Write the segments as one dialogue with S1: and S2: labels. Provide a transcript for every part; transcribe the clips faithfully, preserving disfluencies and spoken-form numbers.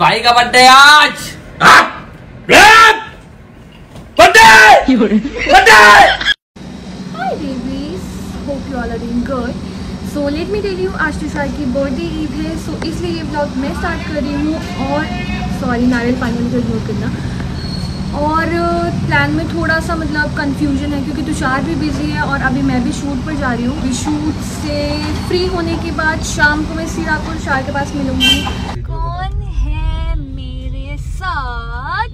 S1: भाई का बर्थडे आज। Birthday birthday.
S2: Hi babies, hope you all are doing good. So let me tell you, आज तुषार की birthday Eid है, सो so इसलिए ये ब्लॉग मैं स्टार्ट कर रही हूँ। और सॉरी नारियल पानी में इग्नोर करना। और प्लान में थोड़ा सा मतलब कंफ्यूजन है क्योंकि तुषार भी बिजी है और अभी मैं भी शूट पर जा रही हूँ। अभी शूट से फ्री होने के बाद शाम को मैं सीधा आपको तुषार के पास मिलूंगी। कौन है मेरे साथ?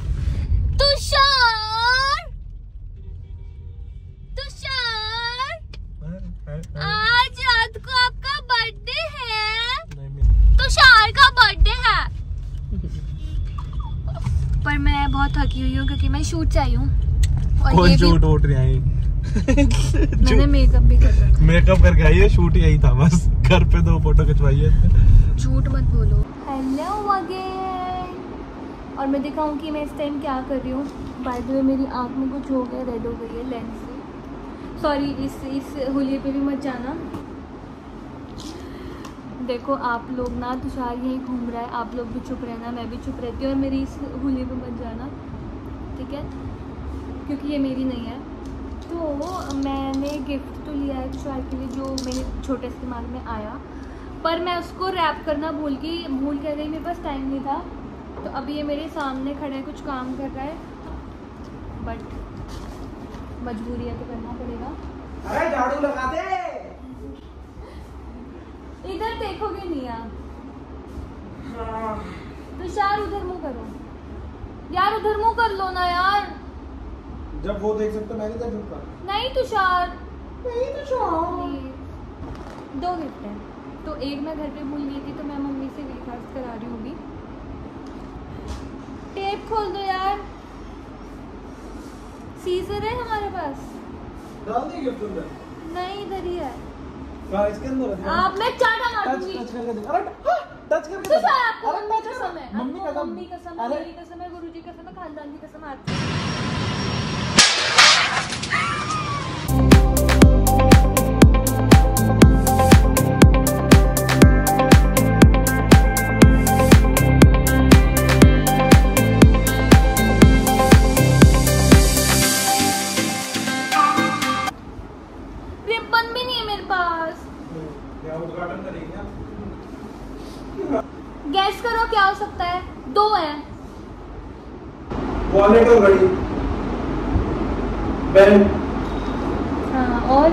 S2: तुषार, तुषार, आज रात को आपका बर्थडे है। तुषार का बर्थडे है। पर मैं बहुत थकी हुई हूँ क्योंकि मैं शूट से आई हूँ। और ये
S3: शूट उठ रही आई।
S2: मैंने मेकअप भी कर रखा।
S3: मेकअप करके आई है, शूट यही था बस। घर पे दो फोटो खिंचवाई है।
S2: झूठ मत बोलो। Hello again. और मैं दिखाऊं कि मैं इस टाइम क्या कर रही हूँ। बाय द वे मेरी आँख में कुछ हो गया, रेड हो गई है लेंस से। सॉरी, इस इस हुलिये पे भी मत जाना। देखो आप लोग ना, तुषार यहीं घूम रहा है, आप लोग भी चुप रहना, मैं भी चुप रहती हूँ। और मेरी इस हुलिये पे मत जाना, ठीक है, क्योंकि ये मेरी नहीं है। तो मैंने गिफ्ट तो लिया है तुषार के लिए जो मेरे छोटे इस्तेमाल में आया, पर मैं उसको रैप करना भूल गई भूल कर गई मेरे पास टाइम नहीं था। तो अभी ये मेरे सामने खड़ा है, कुछ काम कर रहा है, बट मजबूरी है तो करना पड़ेगा।
S3: अरे झाड़ू लगा दे।
S2: इधर देखोगे नहीं आप। तुषार उधर मुंह करो यार, उधर मुंह कर लो ना यार।
S3: जब वो देख सकते मैं नहीं देख सकता।
S2: नहीं तुषार, नहीं तुषार। दो गिफ्ट है, तो एक मैं घर पे भूल गई थी तो मैं मम्मी से रिक्वेस्ट करा रही हूँ। टेप खोल दो यार। सीजर है हमारे पास।
S3: डाल दी गिफ्ट अंदर?
S2: नहीं, इधर ही है।
S3: हाँ, इसके अंदर है।
S2: आप मैं चाटा मार दूंगी।
S3: टच करके देख। अरे टच करके
S2: देख। आपको मम्मी कसम है,
S3: मम्मी कसम,
S2: मम्मी कसम है, मेरी कसम है, गुरुजी कसम है, खानदान की कसम है। रिबन भी नहीं है मेरे पास।
S3: उद्घाटन करेंगे।
S2: गैस करो क्या हो सकता है? दो हैं।
S3: वॉलेट और घड़ी। पेन।
S2: हाँ, और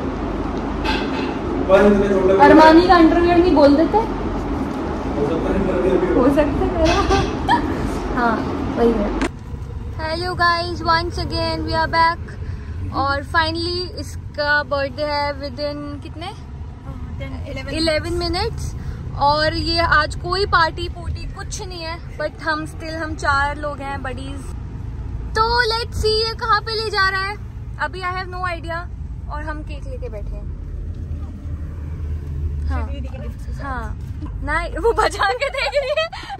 S3: अरमानी
S2: का अंडरवियर नहीं बोल देते?
S3: हो
S2: हो सकता है। हाँ वही है। Hello guys, once again we are back. और फाइनली इसका बर्थडे है विद इन कितने इलेवन मिनट्स। और ये आज कोई पार्टी पोटी कुछ नहीं है, बट हम स्टिल हम चार लोग हैं बडीज। तो लेट्स सी ये कहाँ पे ले जा रहा है, अभी आई हैव नो आइडिया। और हम केक लेके बैठे हैं। हाँ हाँ, नहीं वो बचा के देख रही है।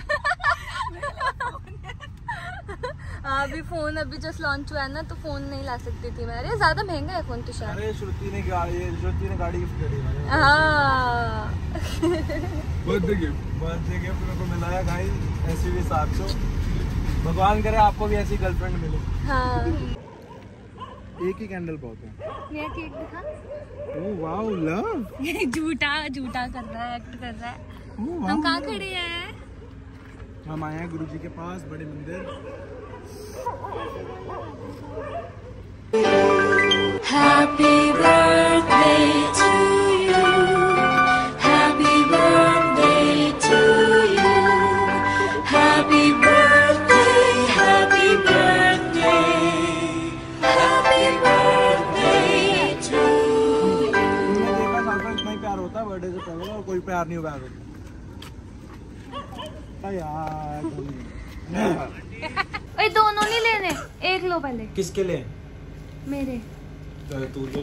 S2: अभी फोन अभी जस्ट लॉन्च हुआ है ना, तो फोन नहीं ला सकती थी मैं। अरे ज्यादा महंगा है फोन तुषार।
S3: अरे श्रुति ने गाड़ी श्रुति ने गाड़ी गिफ्ट करी है।
S2: हाँ
S3: बर्थडे गिफ्ट बर्थडे गिफ्ट मेरे को मिला है गाइस, ऐसी भी सात सौ। भगवान करे आपको भी ऐसी गर्लफ्रेंड मिले।
S2: हाँ,
S3: एक ही कैंडल बहुत है।
S2: ये केक दिखा।
S3: Oh wow love.
S2: ये झूठा झूठा कर रहा है, एक्ट कर रहा है।
S3: ओह
S2: हम कहाँ खड़े हैं?
S3: हम आए हैं गुरुजी के पास, बड़े मंदिर।
S4: Happy birthday to you. Happy birthday to you. Happy birthday, happy birthday. Happy birthday to you.
S3: तुमने देखा साल इतना ही प्यार होता है बर्थडे से पहले, और कोई प्यार नहीं होगा यार।
S2: ए, दोनों नहीं लेने, एक लो पहले।
S3: किसके लिए?
S2: मेरे।
S3: तू तो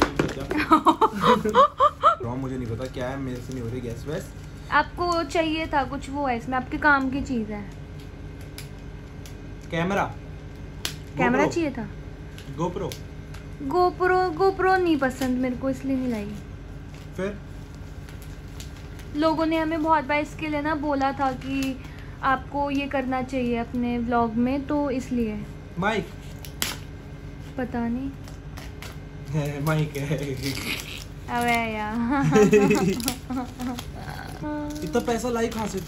S3: मुझे नहीं पता क्या है, मेरे से नहीं हो रही गैस वैस।
S2: आपको चाहिए था कुछ, वो है इसमें आपके काम की चीज है।
S3: कैमरा
S2: कैमरा चाहिए था।
S3: गोप्रो
S2: गोप्रो गोप्रो नहीं पसंद मेरे को, इसलिए नहीं लाई।
S3: फिर
S2: लोगों ने हमें बहुत बार इसके लिए ना बोला था कि आपको ये करना चाहिए अपने व्लॉग में, तो इसलिए।
S3: माइक
S2: पता नहीं।
S3: है, माइक है।
S2: अबे यार
S3: इतना पैसा लाई कहाँ से तू?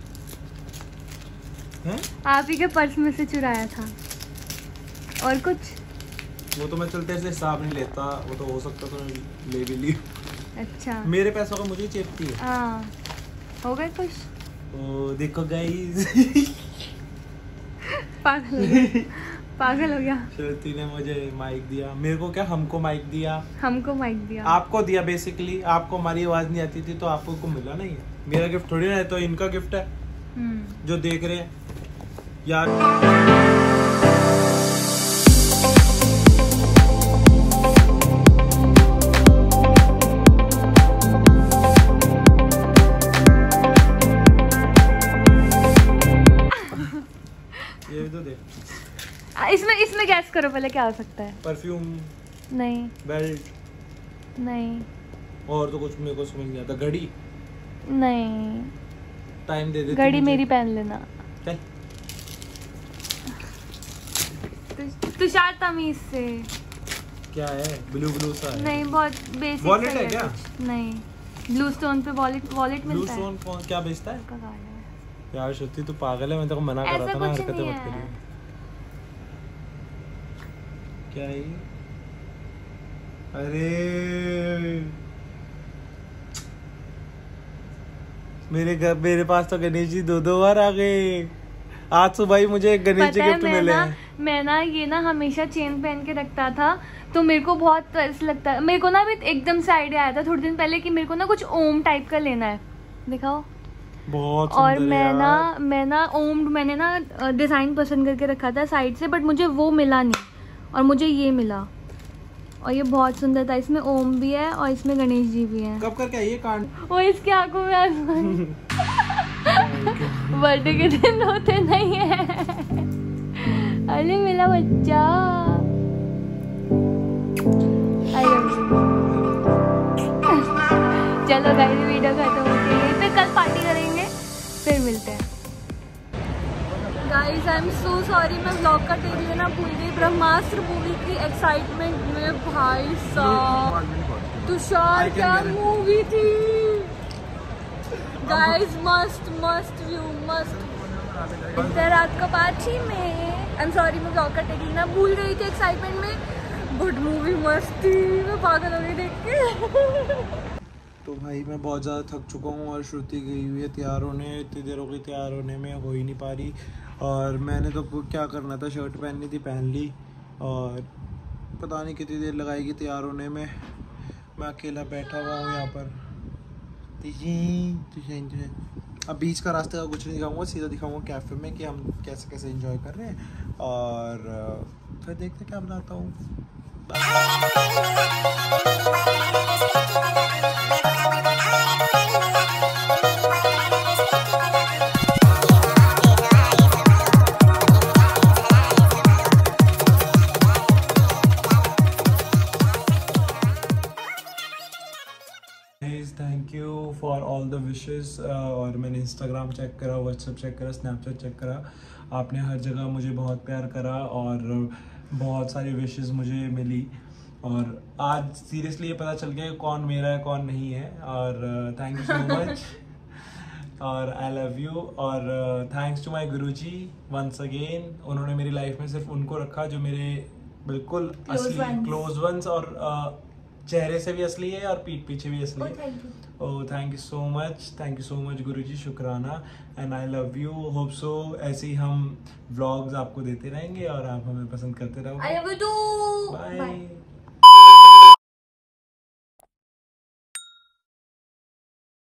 S3: हैं?
S2: आप ही के पर्स में से चुराया था। और कुछ?
S3: वो तो मैं चलते से हिसाब नहीं लेता, वो तो हो सकता तो ले भी ली।
S2: अच्छा,
S3: मेरे पैसों का मुझे ही चेपती है।
S2: हाँ, हो गए खुश?
S3: ओ देखो गाइस।
S2: पागल हो गया। पागल हो गया।
S3: श्रुति ने मुझे माइक दिया, मेरे को क्या, हमको माइक दिया।
S2: हमको माइक दिया,
S3: आपको दिया बेसिकली। आपको हमारी आवाज नहीं आती थी तो आपको को मिला नहीं है। मेरा गिफ्ट थोड़ी ना है, तो इनका गिफ्ट है जो देख रहे हैं यार। ये भी तो देख।
S2: इसमें इसमें गैस करो पहले क्या हो सकता है।
S3: परफ्यूम,
S2: नहीं,
S3: बेल्ट,
S2: नहीं,
S3: और तो कुछ मेरे को समझ नहीं आता। घड़ी,
S2: नहीं,
S3: टाइम दे दे।
S2: घड़ी मेरी पहन लेना।
S3: चल।
S2: तु- तुषार तमीज से।
S3: क्या है? ब्लू ब्लू सा है।
S2: नहीं, बहुत बेसिक
S3: वॉलेट
S2: सा
S3: है
S2: ही
S3: क्या?
S2: कुछ। नहीं, ब्लू स्टोन पे वॉलेट वॉलेट
S3: ब्लू
S2: मिलता है।
S3: स्टोन कौन क्या बेचता है?
S2: उसका कार्ड है।
S3: यार श्रुति तू पागल है, मैं तेरे को मना कर रहा
S2: ऐसा
S3: था ना
S2: कुछ
S3: हरकतें
S2: नहीं
S3: मत
S2: है।
S3: करिए। क्या है ये? अरे मेरे घर मेरे पास तो गणेश जी दो दो बार आ गए। आज सुबह ही मुझे एक गणेश जी
S2: पता है,
S3: गिफ्ट
S2: मैं
S3: मिले
S2: ना
S3: हैं।
S2: मैं ना ये ना हमेशा चेन पहन के रखता था, तो मेरे को बहुत ऐसा लगता है। मेरे को ना अभी एकदम से आइडिया आया था थोड़े दिन पहले कि मेरे को ना कुछ ओम टाइप का लेना है। दिखाओ।
S3: बहुत
S2: और
S3: सुंदर
S2: मैं
S3: यार।
S2: ना मैं ना ओम मैंने ना डिज़ाइन पसंद करके रखा था साइड से, बट मुझे वो मिला नहीं और मुझे ये मिला, और ये बहुत सुंदर था। इसमें ओम भी है और इसमें गणेश जी भी हैं।
S3: कब करके आई ये कांड?
S2: और इसकी आंखों में आसमान। बर्थडे के दिन होते नहीं है। अरे मेरा बच्चा। I love you। चलो गाइस, वीडियो खत्म होती है, फिर कल पार्टी करेंगे, फिर मिलते हैं। Guys I am so sorry, मैं व्लॉग का टेक लेना भूल गई। ब्रह्मास्त्र मूवी की एक्साइटमेंट में भाई साहब, तुषार क्या मूवी थी गाइस, मस्त मस्त व्यू, मस्त। इधर रात को पार्टी में आई एम सॉरी, मैं व्लॉग का टेक लेना भूल गई थी एक्साइटमेंट में। गुड मूवी, मस्त थी, मैं पागल हो गई देख के।
S3: तो भाई मैं बहुत ज़्यादा थक चुका हूँ और श्रुति गई हुई है तैयार होने। इतनी देर हो गई तैयार होने में, हो ही नहीं पा रही। और मैंने तो क्या करना था, शर्ट पहननी थी, पहन ली, और पता नहीं कितनी देर लगाएगी तैयार होने में। मैं अकेला बैठा हुआ हूँ यहाँ पर। अब बीच का रास्ते का कुछ नहीं दिखाऊंगा, सीधा दिखाऊंगा कैफ़े में कि हम कैसे कैसे एंजॉय कर रहे हैं, और फिर देखते क्या बनाता हूँ। Thank you for all the wishes. और मैंने इंस्टाग्राम चेक करा, व्हाट्सएप चेक करा, स्नैपचैट चेक करा, आपने हर जगह मुझे बहुत प्यार करा और बहुत सारी विशेस मुझे मिली। और आज सीरियसली ये पता चल गया कौन मेरा है कौन नहीं है, और थैंक यू सो मच और आई लव यू। और thanks to my Guruji once again. उन्होंने मेरी लाइफ में सिर्फ उनको रखा जो मेरे बिल्कुल असली क्लोज वंस, और uh, चेहरे से भी असली है और पीठ पीछे भी असली है। Oh thank you so much, thank you so much Guruji, शुक्राना, and I love you. Hope so ऐसे ही हम व्लॉग्स आपको देते रहेंगे और आप हमें पसंद करते रहोगे।
S2: I love you too.
S3: Bye.